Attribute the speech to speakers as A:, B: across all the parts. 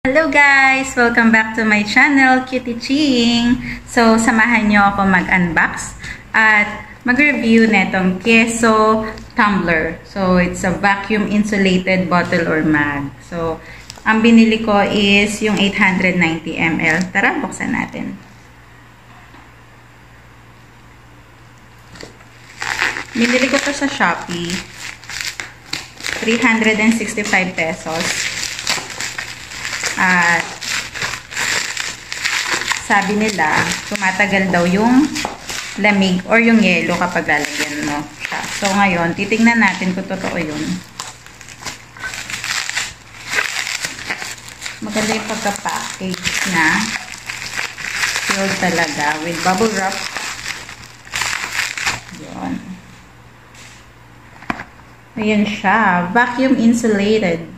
A: Hello guys! Welcome back to my channel, Cutie Ching! So, samahan nyo ako mag-unbox at mag-review netong Tyeso Tumbler. So, it's a vacuum insulated bottle or mag. So, ang binili ko is yung 890 ml. Tara, buksan natin. Binili ko to sa Shopee. 365 pesos. At sabi nila, tumatagal daw yung lamig or yung yelo kapag lalagyan mo siya. So, ngayon, titingnan natin kung totoo yun. Maganda yung pagka-package na. Sealed talaga with bubble wrap. Yun. Ayan siya. Vacuum insulated.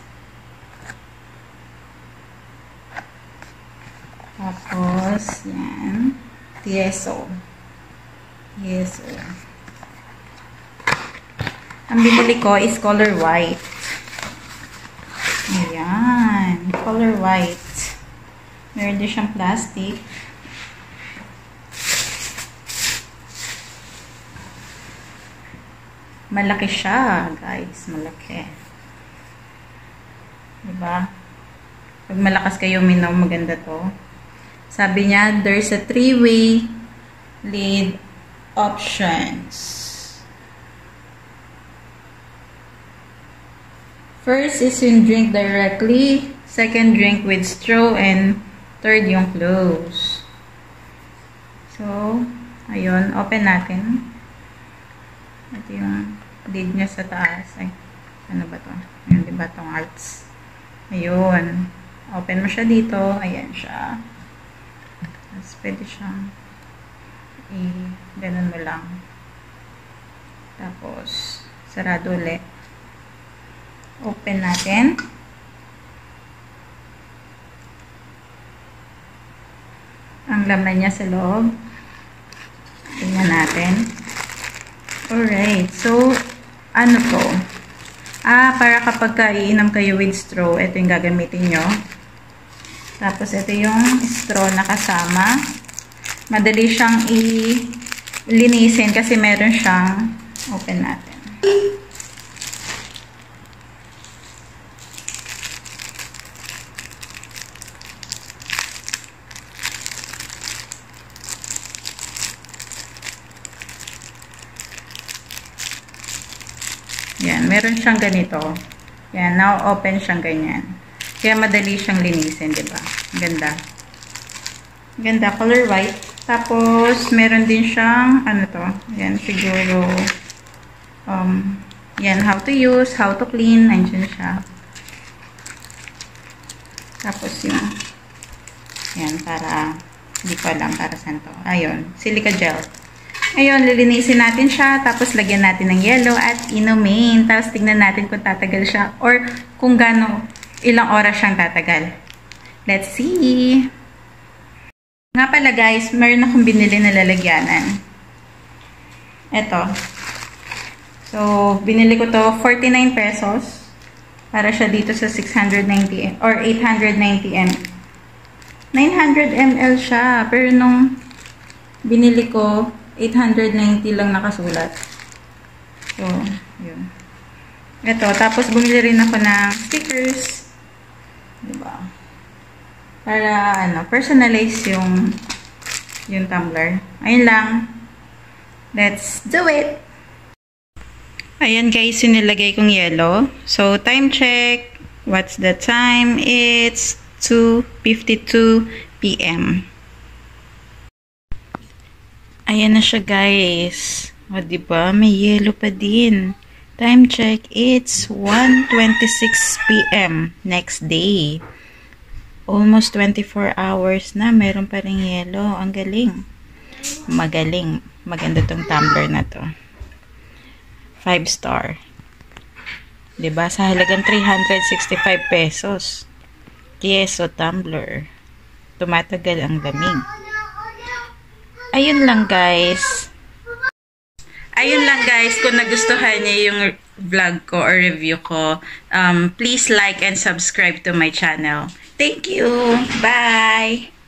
A: Tapos, yan. Tyeso. Tyeso. Ang binili ko is color white. Ayan. Color white. Meron din siyang plastic. Malaki siya, guys. Malaki. Diba? Pag malakas kayo minom, maganda to. Sabi niya, there's a 3-way lid options. First is yung drink directly. Second, drink with straw. And third, yung close. So, ayun. Open natin. Ito yung lid niya sa taas. Ay, ano ba to? Ayun, diba itong arts? Ayun. Open mo siya dito. Ayan siya. Tapos, pwede siyang ganun mo lang. Tapos, sarado ulit. Open natin. Ang laman niya sa loob. Tingnan natin. Alright. So, ano to? Para kapag iinom kayo with straw, ito yung gagamitin nyo. Tapos, ito yung straw na kasama. Madali siyang linisin kasi meron siyang open natin. Yan, meron siyang ganito. Yan, now open siyang ganyan. Kaya madali siyang linisin, di ba? Ganda. Ganda, color white. Tapos, meron din siyang, ano to? Yan, siguro, yan, how to use, how to clean. Nandiyan siya. Tapos yung, yan, para, hindi ko alam para saan to. Ayun, silica gel. Ayun, lilinisin natin siya. Tapos, lagyan natin ng yellow at inumin. Tapos, tignan natin kung tatagal siya or kung gaano, ilang oras siyang tatagal. Let's see! Nga pala guys, meron akong binili na lalagyanan. Ito. So, binili ko to 49 pesos. Para siya dito sa 690 or 890 ml. 900 ml siya. Pero nung binili ko, 890 lang nakasulat. So, yun. Ito. Tapos, bumili rin ako ng stickers. Diba? Para, personalize yung tumbler. Ayun lang. Let's do it! Ayan guys, yung nilagay kong yellow. So, time check. What's the time? It's 2:52 p.m. Ayan na siya guys. O, diba? May yellow pa din. Time check, it's 1:26 p.m. next day. Almost 24 hours na, meron pa ring yellow. Ang galing. Magaling. Maganda tong tumbler na to. 5 star. Diba? Sa halagang 365 pesos. Tyeso Tumbler. Tumatagal ang lamig. Ayun lang guys. Ayun lang guys, kung nagustuhan niyo yung vlog ko or review ko, please like and subscribe to my channel. Thank you. Bye.